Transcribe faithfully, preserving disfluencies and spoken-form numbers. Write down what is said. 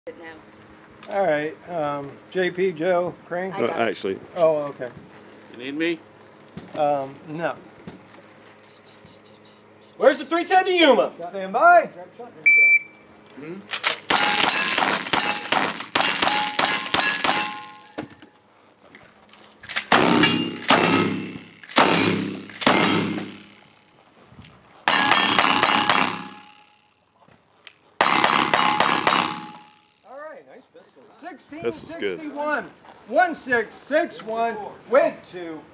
now. All right, um, J P, Joe, Crank. Uh, actually. Oh, okay. You need me? Um, no. Where's the three ten to Yuma? Stand by. Hmm? sixteen sixty-one, one six six one, went to